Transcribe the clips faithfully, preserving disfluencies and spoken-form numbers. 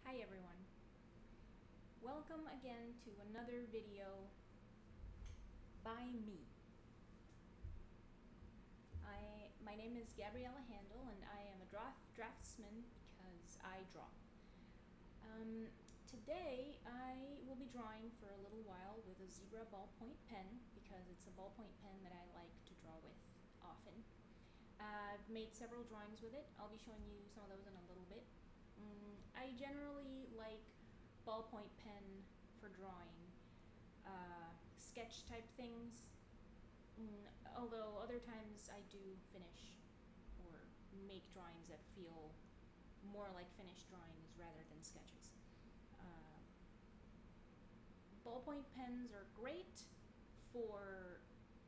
Hi everyone. Welcome again to another video by me. I my name is Gabriela Handal and I am a draft draftsman because I draw. Um, today I will be drawing for a little while with a zebra ballpoint pen because it's a ballpoint pen that I like to draw with often. Uh, I've made several drawings with it. I'll be showing you some of those in a little bit. Mm, I generally like ballpoint pen for drawing, uh, sketch type things, mm, although other times I do finish or make drawings that feel more like finished drawings rather than sketches. Uh, ballpoint pens are great for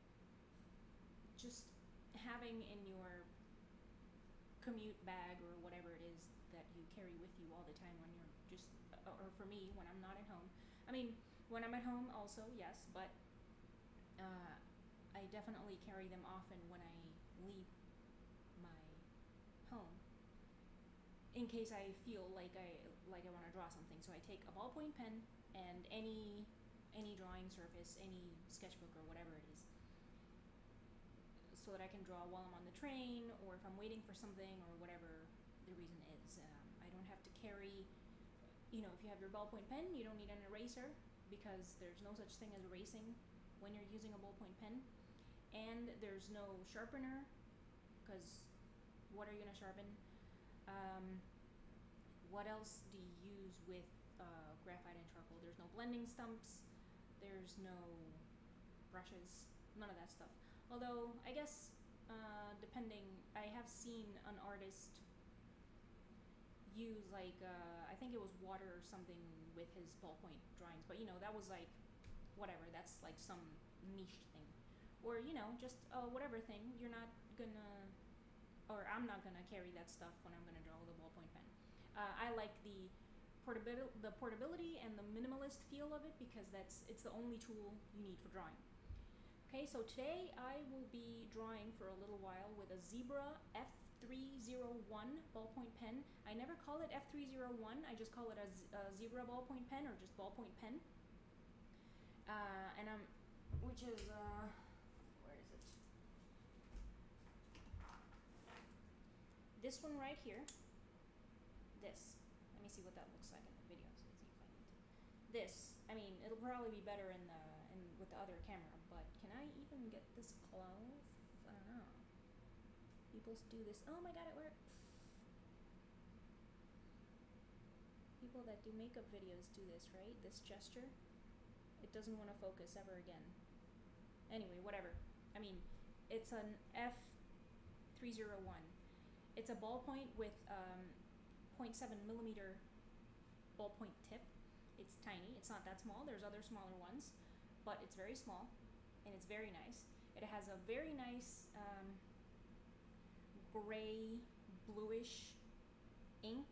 just having in your commute bag or whatever it is that you carry with you all the time when you're just, or for me, when I'm not at home. I mean, when I'm at home also, yes, but uh, I definitely carry them often when I leave my home in case I feel like I like I want to draw something. So I take a ballpoint pen and any any drawing surface, any sketchbook or whatever it is, so that I can draw while I'm on the train or if I'm waiting for something or whatever the reason is. Um, I don't have to carry, you know, if you have your ballpoint pen, you don't need an eraser because there's no such thing as erasing when you're using a ballpoint pen. And there's no sharpener because what are you going to sharpen? Um, what else do you use with uh, graphite and charcoal? There's no blending stumps. There's no brushes. None of that stuff. Although, I guess, uh, depending, I have seen an artist use, like, uh, I think it was water or something with his ballpoint drawings. But, you know, that was, like, whatever. That's, like, some niche thing. Or, you know, just uh, whatever thing. You're not gonna, or I'm not gonna carry that stuff when I'm gonna draw with a ballpoint pen. Uh, I like the portability, the portability and the minimalist feel of it because that's it's the only tool you need for drawing. Okay, so today I will be drawing for a little while with a Zebra F three oh one ballpoint pen. I never call it F three oh one, I just call it a, a Zebra ballpoint pen or just ballpoint pen. Uh, and I'm, which is, uh, where is it? This one right here. This. Let me see what that looks like in the video. So let's see if I need to. This. I mean, it'll probably be better in the in with the other camera, but can I even get this close? I don't know. People do this. Oh my god, it works. People that do makeup videos do this, right? This gesture. It doesn't want to focus ever again. Anyway, whatever. I mean, it's an F three oh one. It's a ballpoint with um, zero point seven millimeter ballpoint tip. It's tiny. It's not that small. There's other smaller ones, but it's very small, and it's very nice. It has a very nice um, gray, bluish ink.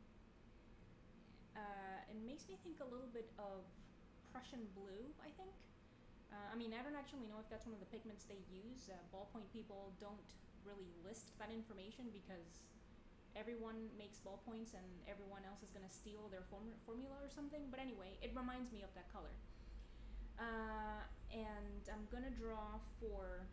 Uh, it makes me think a little bit of Prussian blue, I think. Uh, I mean, I don't actually know if that's one of the pigments they use. Uh, ballpoint people don't really list that information because everyone makes ballpoints and everyone else is going to steal their form formula or something. But anyway, it reminds me of that color. Uh, and I'm going to draw for,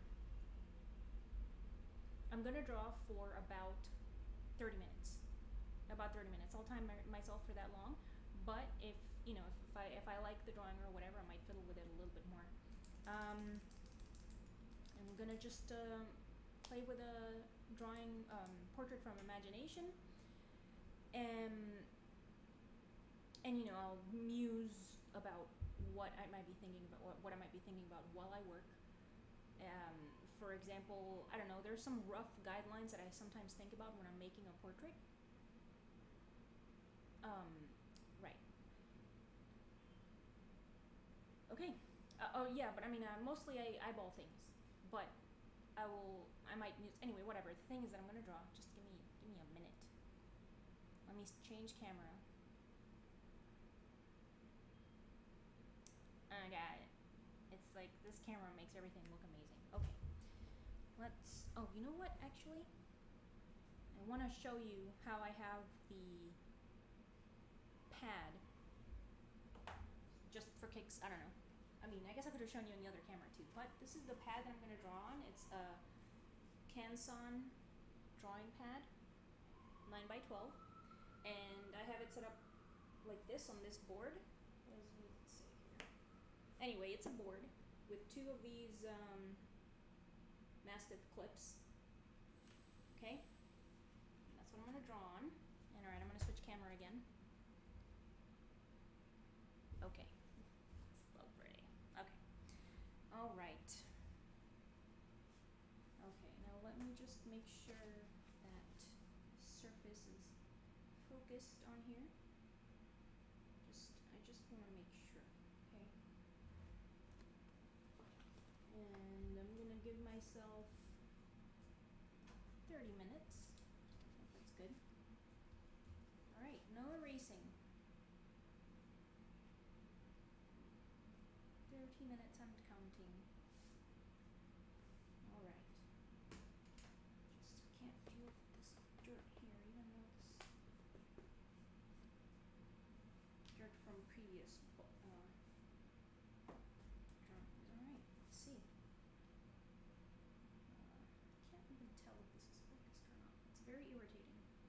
I'm going to draw for about thirty minutes. About thirty minutes. I'll time my, myself for that long. But if, you know, if, if, I, if I like the drawing or whatever, I might fiddle with it a little bit more. Um, I'm going to just uh, play with a drawing um, portrait from imagination. And, and, you know, I'll muse about what I might be thinking about, what, what I might be thinking about while I work. Um, for example, I don't know, there's some rough guidelines that I sometimes think about when I'm making a portrait. Um, right. Okay. Uh, oh yeah, but I mean, uh, mostly I eyeball things, but I will, I might use, anyway, whatever. The thing is that I'm gonna draw. Just give me, give me a minute. Let me change camera. I got it. It's like this camera makes everything look amazing. Okay. Let's, oh, you know what, actually? I want to show you how I have the pad, just for kicks. I don't know. I mean, I guess I could have shown you on the other camera too, but this is the pad that I'm going to draw on. It's a Canson drawing pad, nine by twelve, and I have it set up like this on this board. Let's see here. Anyway, it's a board with two of these um, Mastiff clips. Okay, that's what I'm going to draw on. And alright, I'm going to switch camera again. Okay. So pretty. Okay. Alright. Okay, now let me just make sure that surface is focused on here. Just, I just want to make sure. Okay. And I'm going to give myself thirty minutes. I think that's good. Alright, no erasing. thirty minutes, I'm counting. Alright. Just can't deal with this dirt here, even though this dirt from previous uh, drawings. Alright, let's see. Uh, can't even tell if this is focused or not. It's very irritating.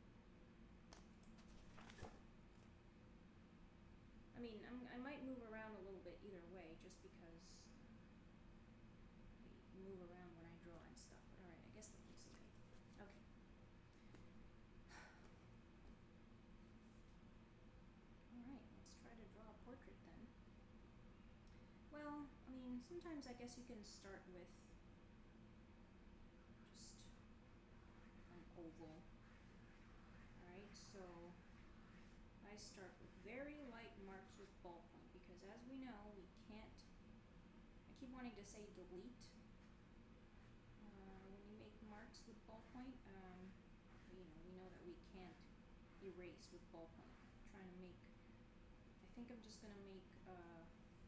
I mean, I'm, I might move around a little bit either way, just because I move around when I draw and stuff. But alright, I guess that looks okay. Okay. Alright, let's try to draw a portrait then. Well, I mean, sometimes I guess you can start with just an oval. Alright, so I start with very light marks with ballpoint, because as we know, we can't, I keep wanting to say delete. Uh, when you make marks with ballpoint, um, you know, we know that we can't erase with ballpoint. I'm trying to make, I think I'm just going to make uh,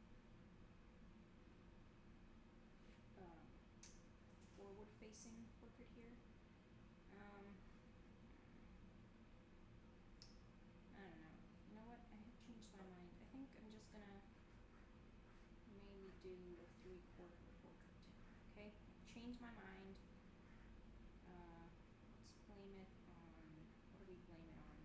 uh, forward-facing portrait here. Um, I don't know. You know what? I have changed my mind. I think I'm just gonna maybe do a three-quarter portrait. Okay? Change my mind. Uh, let's blame it on. What do we blame it on?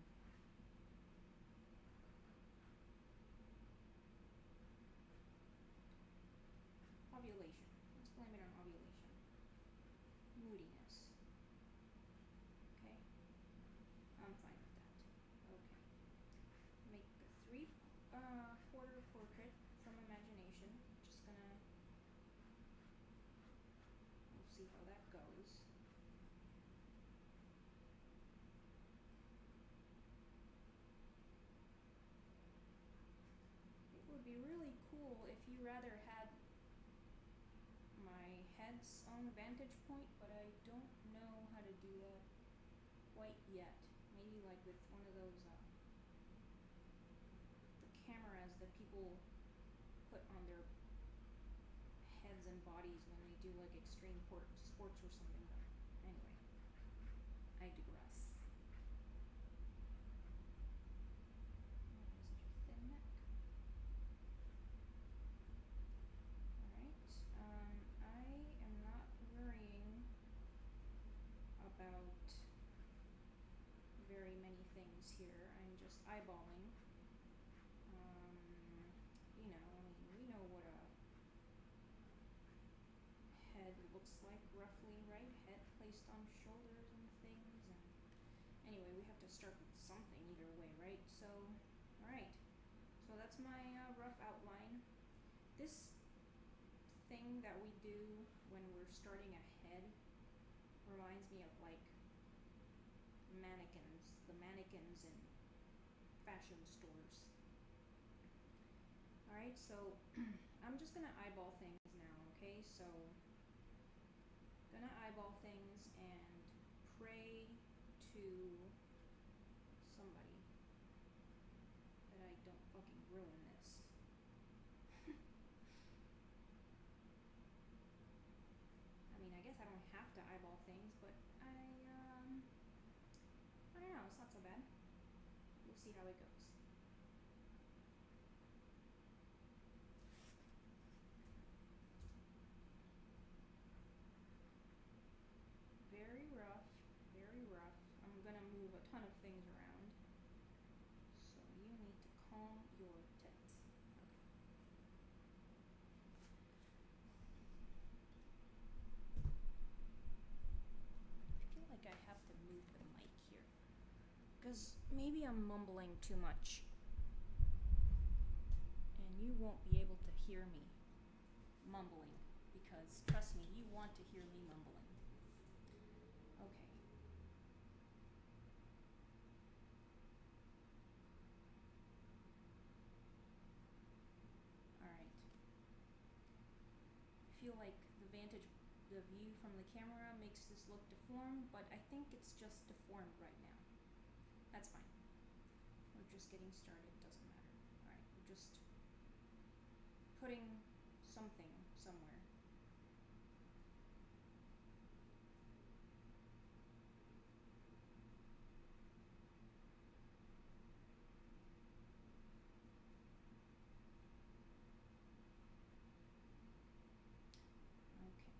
Ovulation. Let's blame it on ovulation. Moodiness. Okay? I'm fine with that. Okay. Make a three uh, quarter portrait from imagination. Just gonna, we'll see how that goes. It would be really cool if you rather had my head's own vantage point, but I don't know how to do that quite yet. Maybe like with one of those uh, the cameras that people put on their heads and bodies when they do like extreme port sports or something. But anyway, I digress. Oh, such a thin neck. Alright, um, I am not worrying about very many things here. I'm just eyeballing. Um, you know, I mean, we know what a head looks like roughly, right? Head placed on shoulders and things. And anyway, we have to start with something either way, right? So, alright. So that's my uh, rough outline. This thing that we do when we're starting a head reminds me of like mannequins, the mannequins in fashion stores. Alright, so I'm just gonna eyeball things now, okay? So, gonna eyeball things and pray to somebody that I don't fucking ruin this. I mean, I guess I don't have to eyeball things, but I, um, I don't know, it's not so bad. We'll see how it goes. because maybe I'm mumbling too much and you won't be able to hear me mumbling because, trust me, you want to hear me mumbling. Okay. Alright. I feel like the vantage, the view from the camera makes this look deformed, but I think it's just deformed right now. That's fine. We're just getting started, doesn't matter. Alright, we're just putting something somewhere. Okay.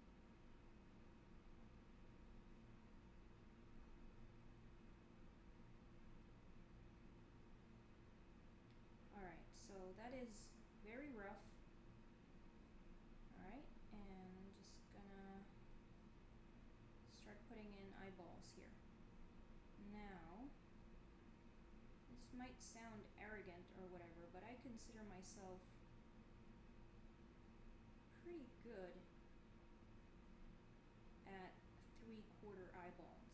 Alright, so that is very rough. Alright, and I'm just gonna start putting in eyeballs here. Now, this might sound arrogant or whatever, but I consider myself pretty good at three-quarter eyeballs.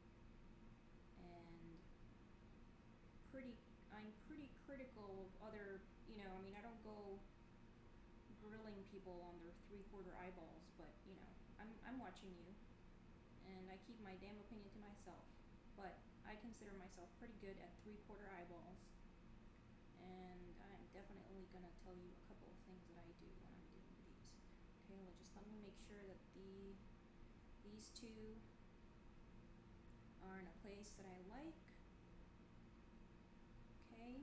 And pretty, I'm pretty critical of other, you know, I mean, I don't go grilling people on their three-quarter eyeballs, but, you know, I'm, I'm watching you, and I keep my damn opinion to myself. But I consider myself pretty good at three-quarter eyeballs, and I'm definitely gonna tell you a couple of things that I do when I'm doing these. Okay, well, just let me make sure that the these two are in a place that I like. Okay.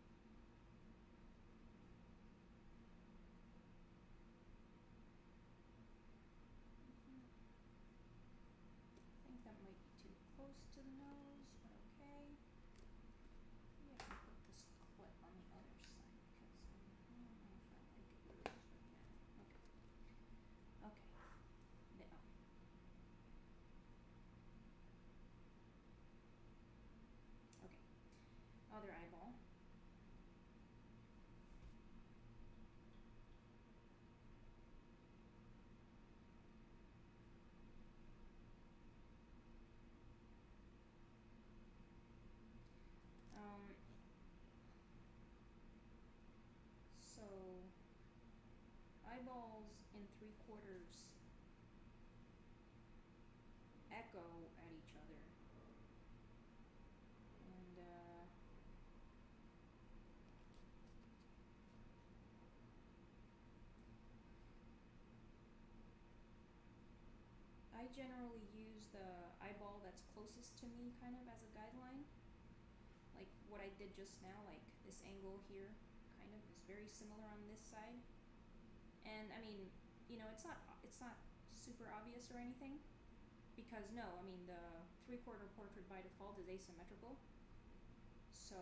I think that might be too close to the nose, but okay. Maybe I can put this clip on the other side because I don't know if I like it where it is right now. Okay. Okay. Now. Okay. Other eyeball. Um, so, eyeballs in three quarters echo at each other. And, uh, I generally use the eyeball that's closest to me kind of as a guideline. Like what I did just now, like this angle here kind of is very similar on this side. And I mean, you know, it's not it's not super obvious or anything, because no, I mean the three-quarter portrait by default is asymmetrical, so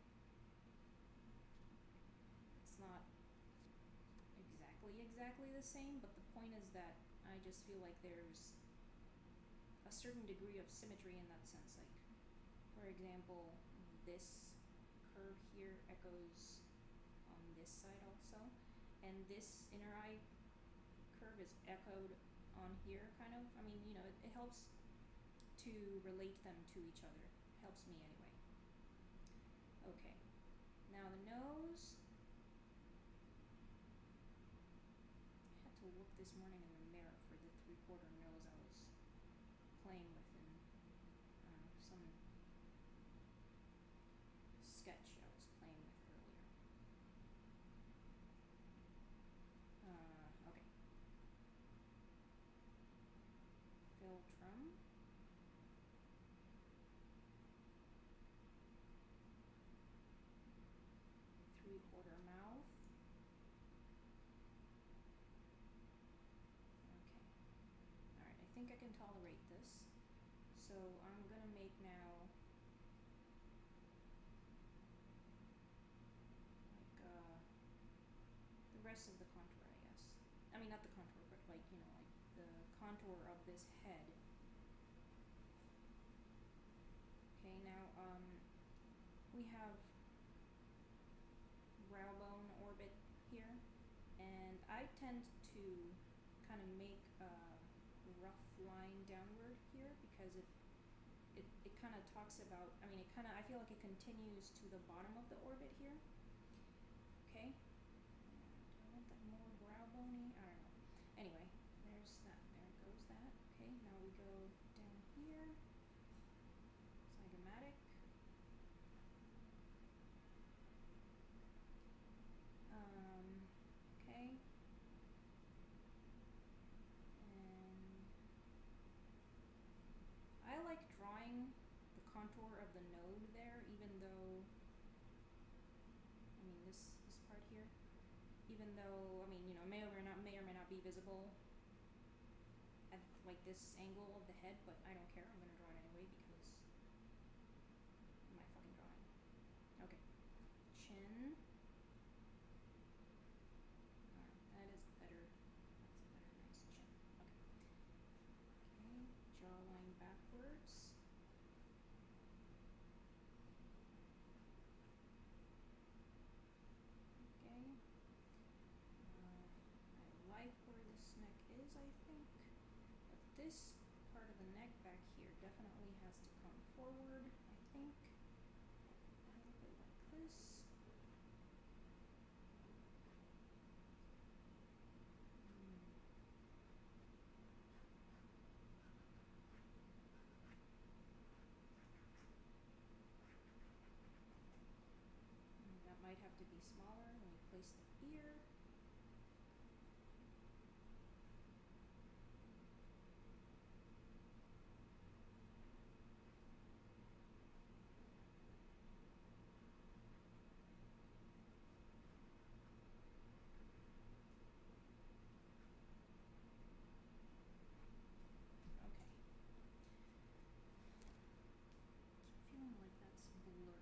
it's not exactly exactly the same, but the point is that I just feel like there's a certain degree of symmetry in that sense. Like, for example, this curve here echoes on this side also, and this inner eye curve is echoed on here, kind of. I mean, you know, it, it helps to relate them to each other. It helps me anyway. Okay, now the nose. I had to look this morning in the mirror for the three-quarter nose I was playing with in uh, some sketch I was playing with earlier. Uh, okay. Philtrum. Three-quarter mouth. Okay. Alright, I think I can tolerate this. So I'm gonna make now like uh, the rest of the contour, I guess. I mean, not the contour, but like, you know, like the contour of this head. Okay, Okay, now um, we have brow bone orbit here, and I tend to kind of make a rough line downward here because it it, it kind of talks about, I mean, it kind of, I feel like it continues to the bottom of the orbit here. Okay, and I want that more brow bony, I don't know. Anyway, there's that, there goes that. Okay, now we go down here, zygomatic. Um, okay. And I like drawing the contour of the node there, even though, I mean, this, this part here, even though, I mean, you know, may or may not, may or may not be visible at like this angle of the head, but I don't care. I'm gonna draw it anyway because my fucking drawing. Okay, chin. Alright, that is better. That's a better, nice chin. Okay. Okay, jawline backwards. Okay. Uh, I like where this neck is, I think. But this part of the neck back here definitely has to come forward, I think. A little bit like this. Mm. That might have to be smaller when we place the ear. Okay. Keep feeling like that's blurry.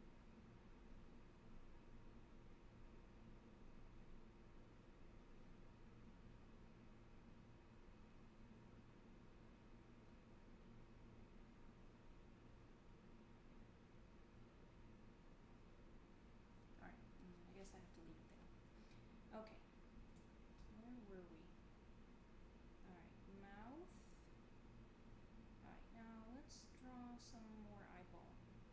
Alright, I guess I have to leave it there. Okay. Where were we? Alright, mouth. Alright, now let's draw some more eyeball.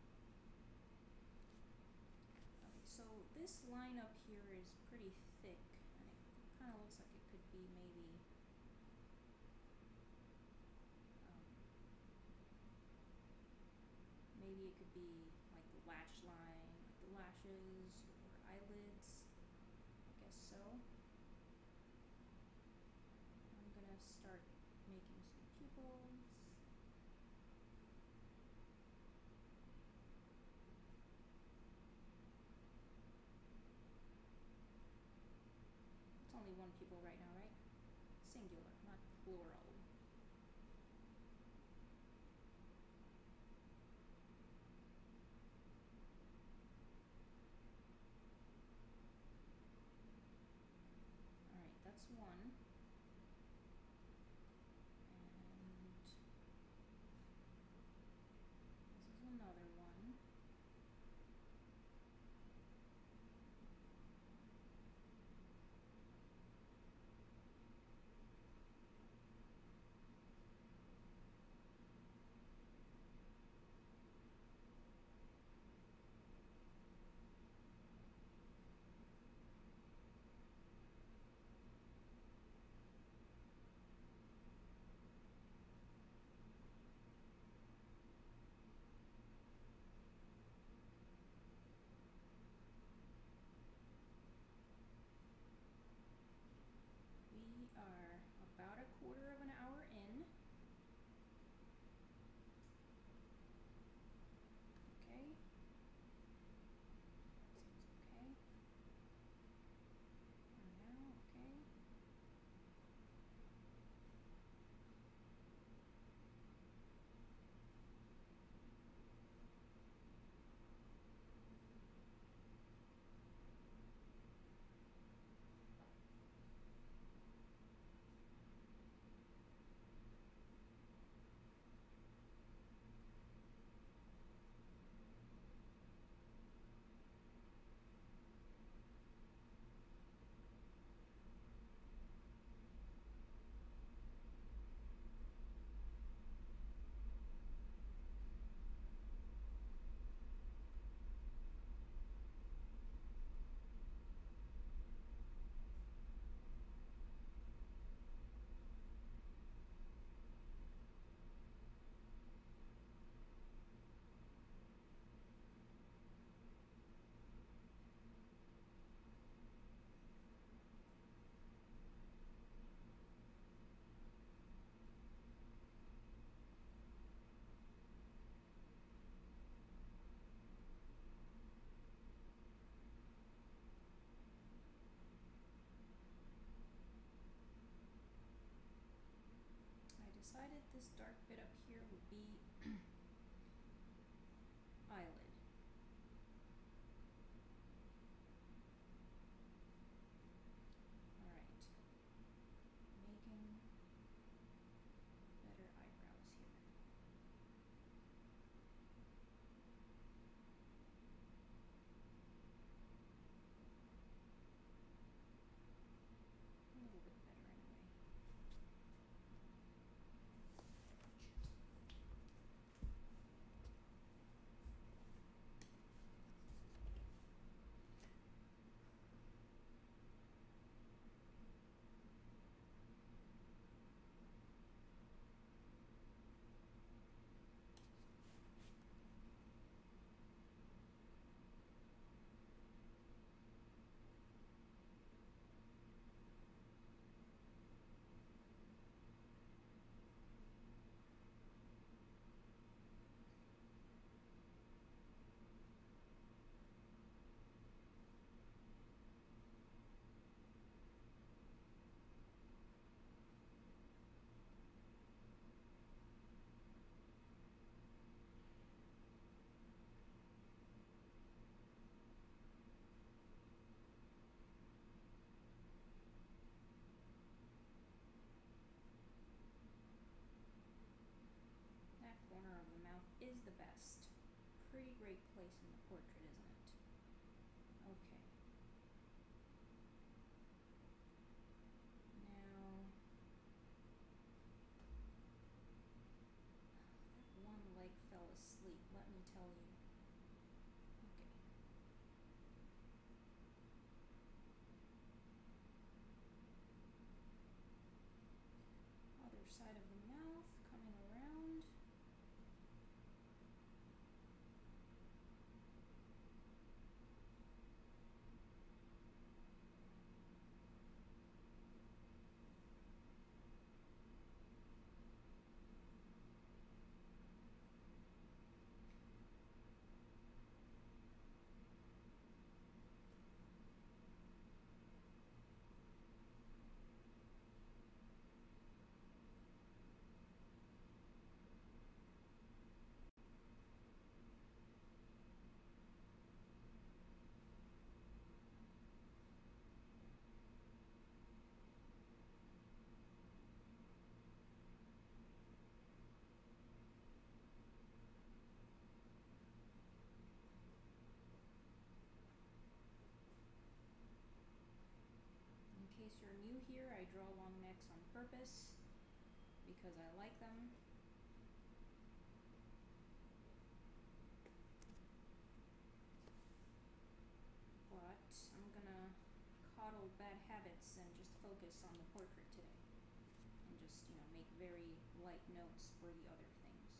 Okay, so this line up here is pretty thick, and it kind of looks like it could be maybe um, maybe it could be like the lash line, like the lashes or eyelids. I guess so. I'm gonna start making some pupils. It's only one pupil right now, right? Singular, not plural. Alright, that's one. And this is another one. decided this dark bit up here would be eyelid. Alright. Making better eyebrows here. A little bit better anyway. That corner of the mouth is the best. Pretty great place in the portrait, isn't it? Okay. Now, that one leg fell asleep, let me tell you. Okay. Other side of the mouth, coming around. In case you're new here, I draw long necks on purpose because I like them. But I'm gonna coddle bad habits and just focus on the portrait today. And just, you know, make very light notes for the other things.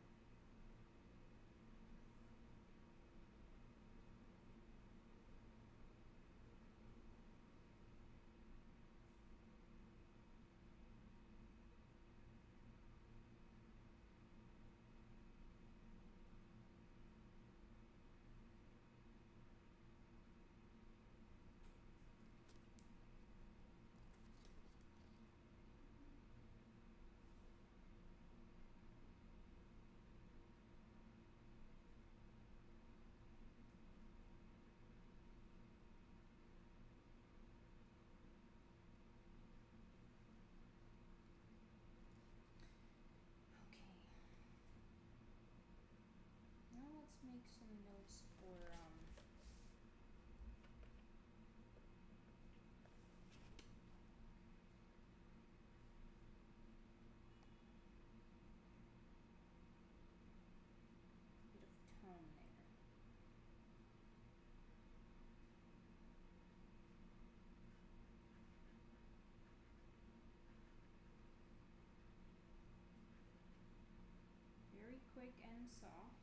Now let's make some notes for um, a bit of tone there. Very quick and soft.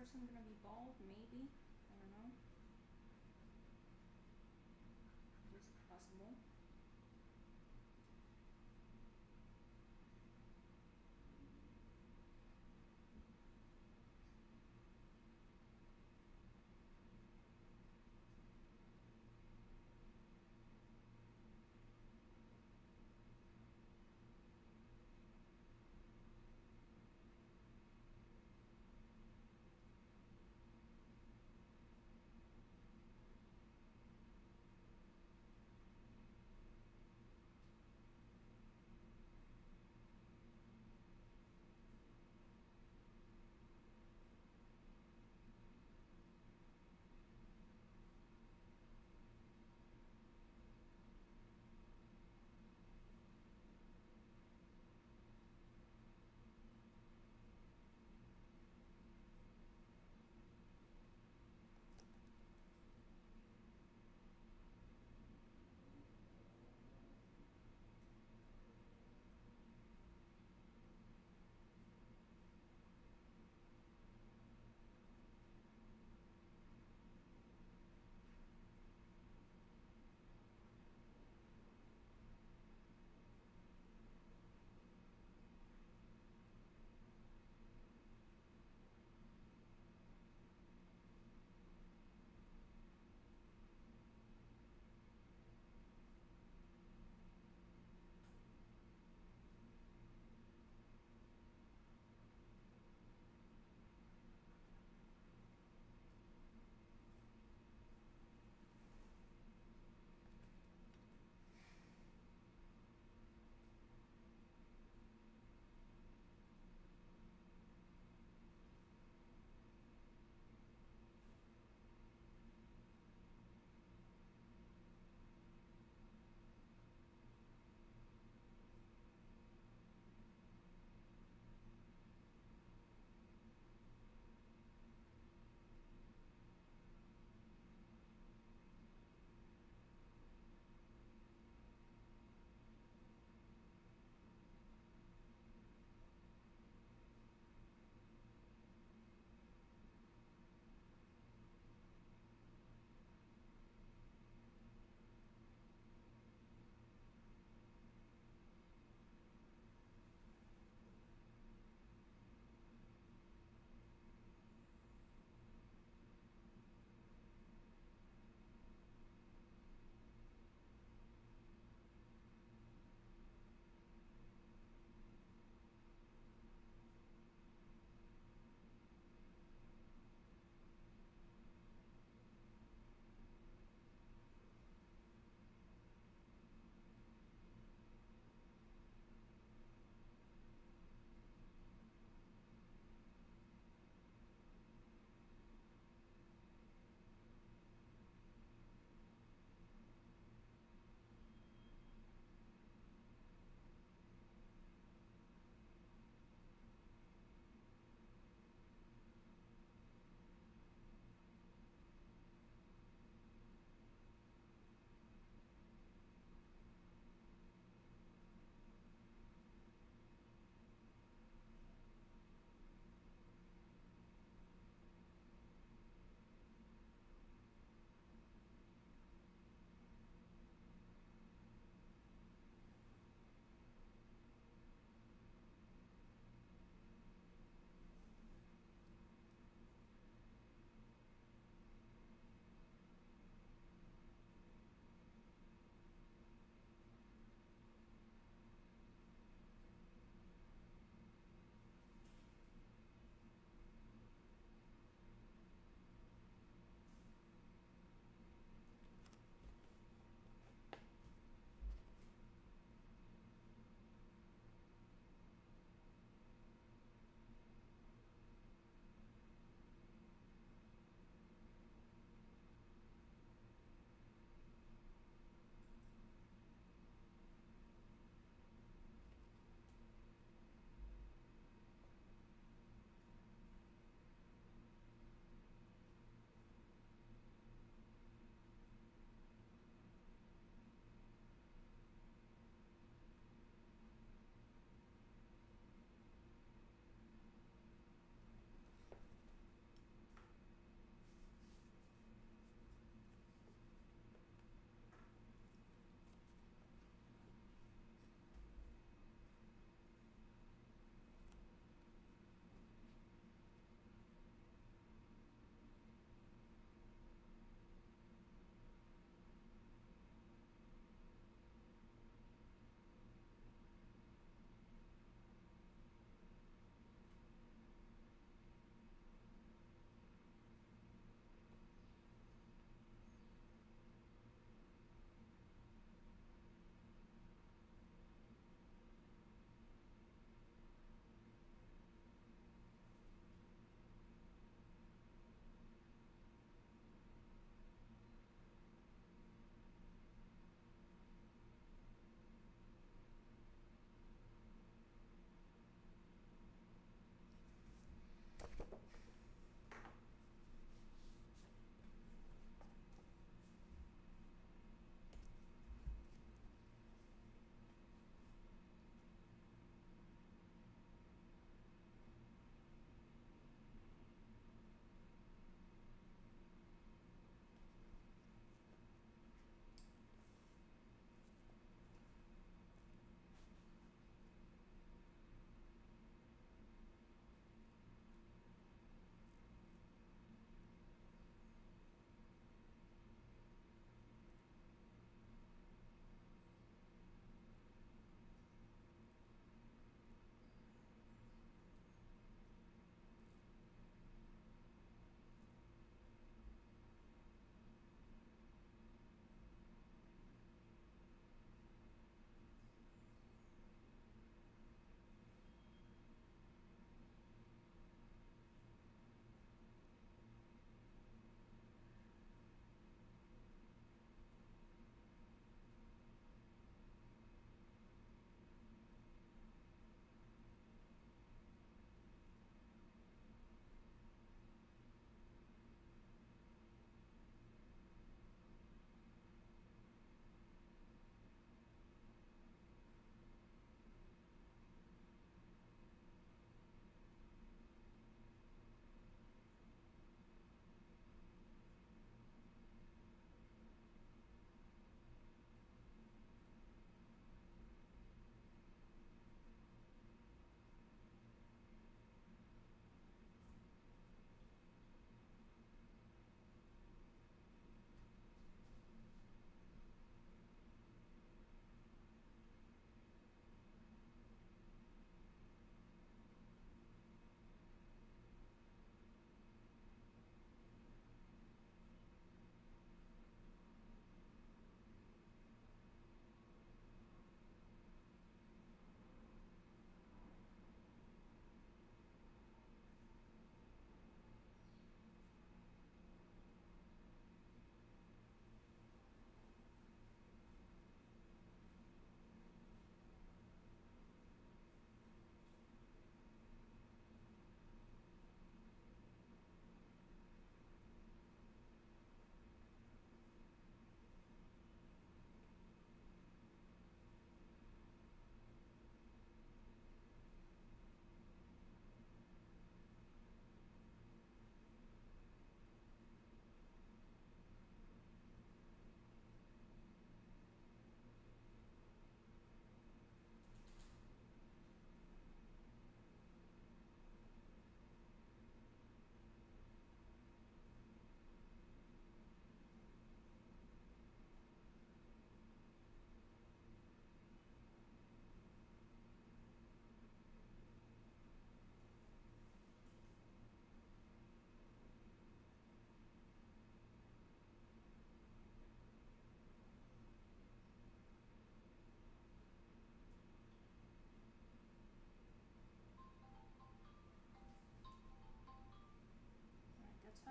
person gonna be bald? Maybe. I don't know. It's possible.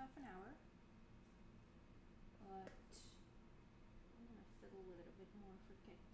half an hour, but I'm gonna fiddle with it a bit more for kicks.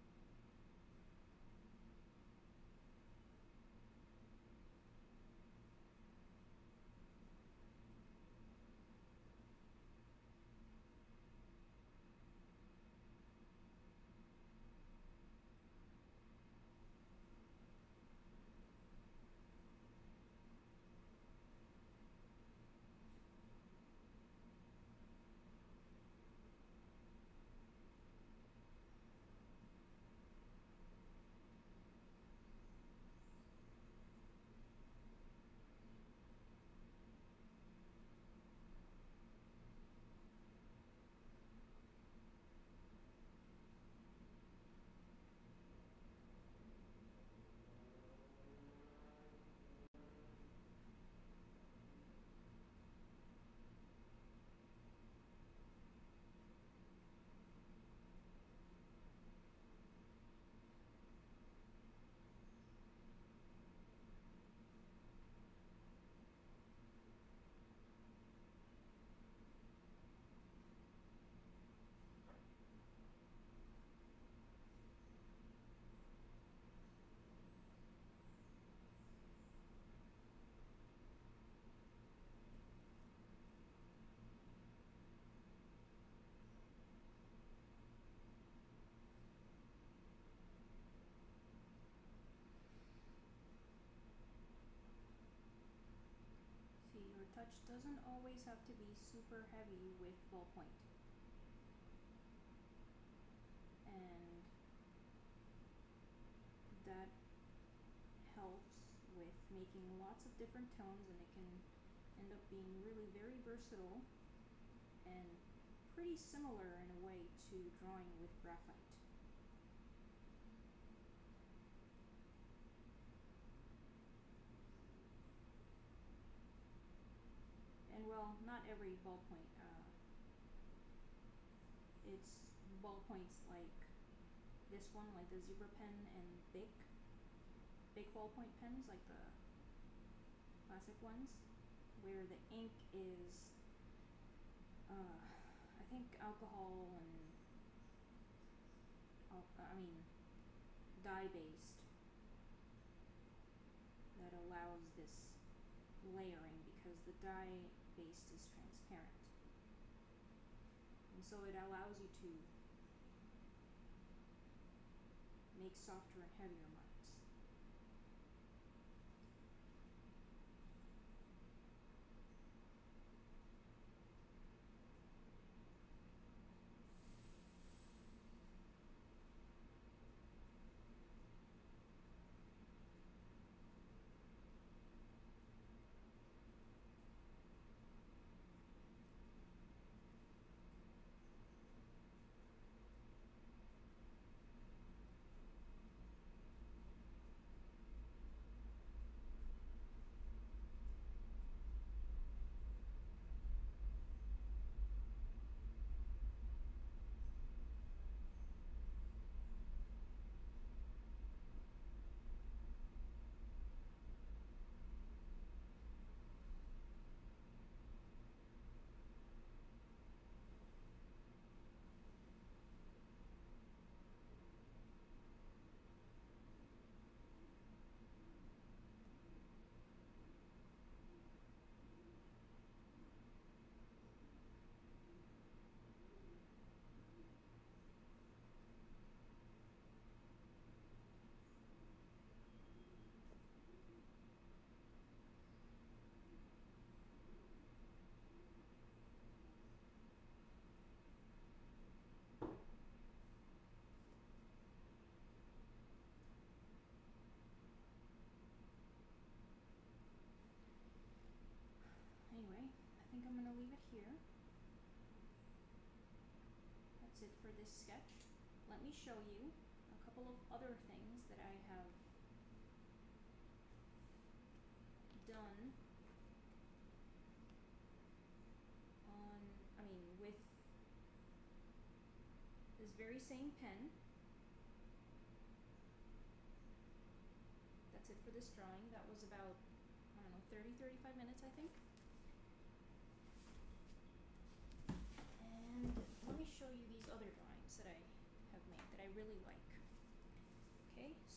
See, your touch doesn't always have to be super heavy with ballpoint. And that helps with making lots of different tones, and it can end up being really very versatile and pretty similar in a way to drawing with graphite. And well, not every ballpoint. Uh, it's ballpoints like this one, like the zebra pen, and big, big ballpoint pens, like the classic ones, where the ink is, uh, I think alcohol and, uh, I mean, dye-based, that allows this layering because the dye base is transparent. And so it allows you to make softer and heavier marks. Anyway, I think I'm gonna leave it here. That's it for this sketch. Let me show you a couple of other things that I have done on, I mean, with this very same pen. That's it for this drawing. That was about, I don't know, thirty, thirty-five minutes, I think.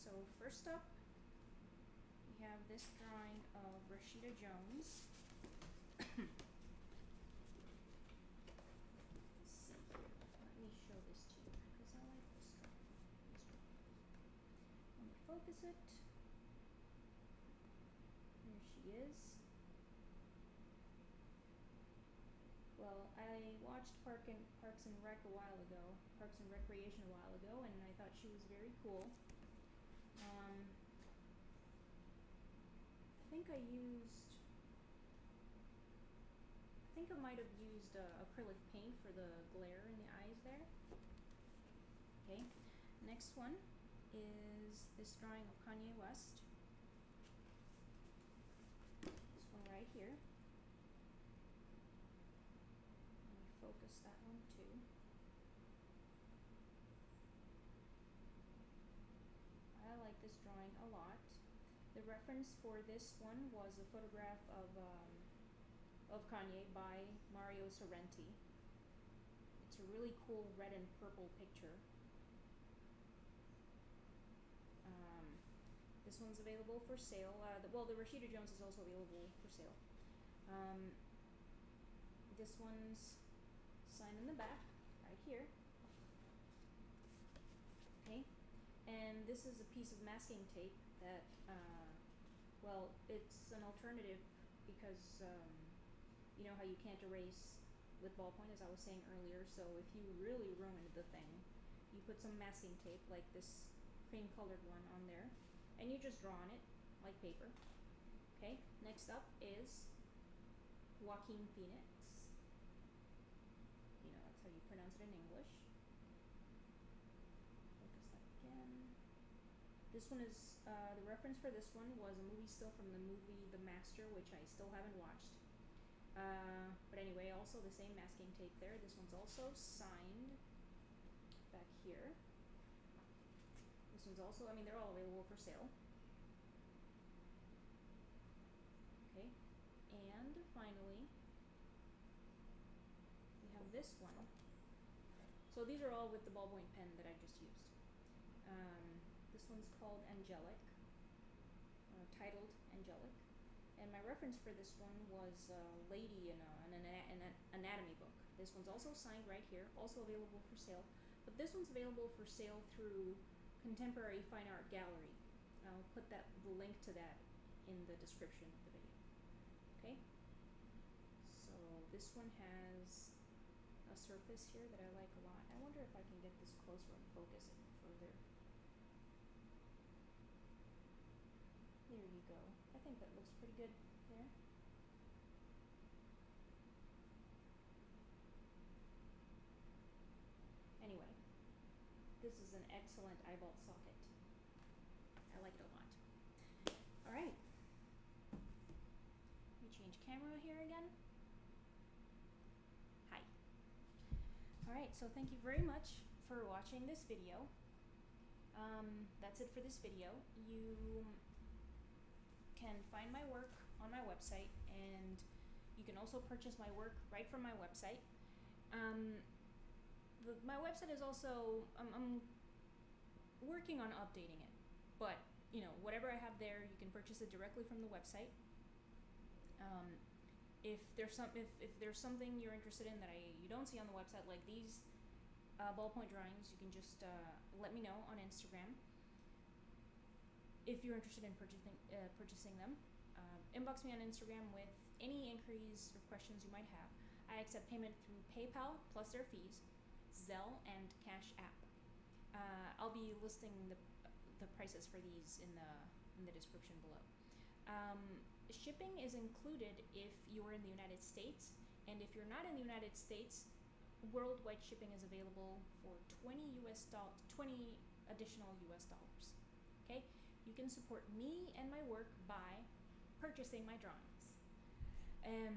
So first up, we have this drawing of Rashida Jones. Let's see here. Let me show this to you because I like this drawing. This drawing. Let me focus it. There she is. Well, I watched Park and Parks and Rec a while ago, Parks and Recreation a while ago, and I thought she was very cool. Um, I think I used, I think I might have used uh, acrylic paint for the glare in the eyes there. Okay, next one is this drawing of Kanye West. This one right here. Focus that one too. I like this drawing a lot. The reference for this one was a photograph of um, of Kanye by Mario Sorrenti. It's a really cool red and purple picture. Um, this one's available for sale. Uh, the, well, the Rashida Jones is also available for sale. Um, this one's sign in the back, right here. Okay, and this is a piece of masking tape that, uh, well, it's an alternative because um, you know how you can't erase with ballpoint, as I was saying earlier. So if you really ruined the thing, you put some masking tape like this cream colored one on there, and you just draw on it like paper. Okay, next up is Joaquin Phoenix. How you pronounce it in English. Focus that again. This one is, uh, the reference for this one was a movie still from the movie The Master, which I still haven't watched. Uh, but anyway, also the same masking tape there. This one's also signed back here. This one's also, I mean, they're all available for sale. Okay, and finally, we have this one. So these are all with the ballpoint pen that I just used. Um, this one's called Angelic, uh, titled Angelic. And my reference for this one was a lady in, a, in an, an anatomy book. This one's also signed right here, also available for sale. But this one's available for sale through Contemporary Fine Art Gallery. I'll put that the link to that in the description of the video. Okay? So this one has a surface here that I like a lot. I wonder if I can get this closer and focus it further. There you go. I think that looks pretty good there. Anyway, this is an excellent eyeball socket. I like it a lot. All right. Let me change camera here again. Alright, so thank you very much for watching this video. Um, that's it for this video. You can find my work on my website, and you can also purchase my work right from my website. Um, the, my website is also, um, I'm working on updating it, but you know, whatever I have there, you can purchase it directly from the website. Um, If there's some, if, if there's something you're interested in that I you don't see on the website, like these uh, ballpoint drawings, you can just uh, let me know on Instagram if you're interested in purchasing uh, purchasing them. Um, inbox me on Instagram with any inquiries or questions you might have. I accept payment through PayPal plus their fees, Zelle, and Cash App. Uh, I'll be listing the the prices for these in the in the description below. Um, Shipping is included if you're in the United States, and if you're not in the United States, worldwide shipping is available for twenty U S dollars, twenty additional U S dollars. Okay, you can support me and my work by purchasing my drawings. Um,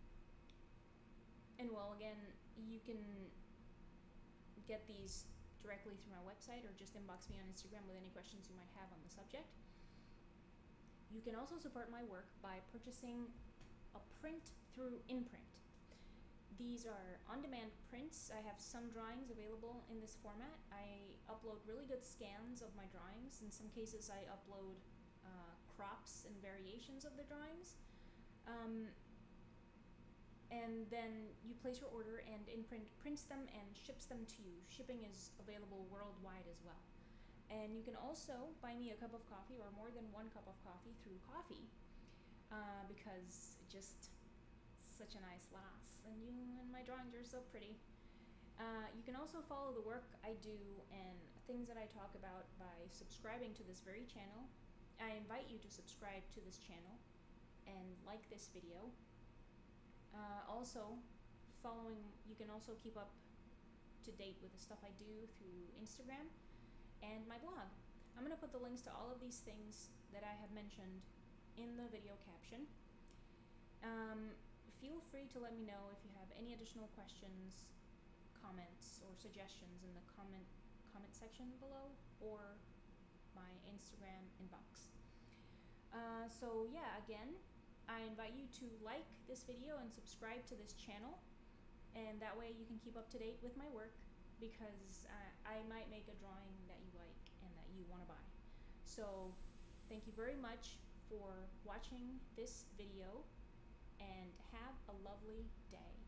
and well, again, you can get these directly through my website, or just inbox me on Instagram with any questions you might have on the subject. You can also support my work by purchasing a print through Imprint. These are on-demand prints. I have some drawings available in this format. I upload really good scans of my drawings. In some cases, I upload uh, crops and variations of the drawings. Um, and then you place your order, and Imprint prints them and ships them to you. Shipping is available worldwide as well. And you can also buy me a cup of coffee, or more than one cup of coffee, through Coffee, uh, because just such a nice lass, and you and my drawings are so pretty. Uh, you can also follow the work I do and things that I talk about by subscribing to this very channel. I invite you to subscribe to this channel and like this video. Uh, also, following, you can also keep up to date with the stuff I do through Instagram and my blog. I'm going to put the links to all of these things that I have mentioned in the video caption. Um, feel free to let me know if you have any additional questions, comments, or suggestions in the comment comment section below, or my Instagram inbox. Uh, so yeah, again, I invite you to like this video and subscribe to this channel, and that way you can keep up to date with my work, because uh, I might make a drawing that you like and that you want to buy. So thank you very much for watching this video, and have a lovely day.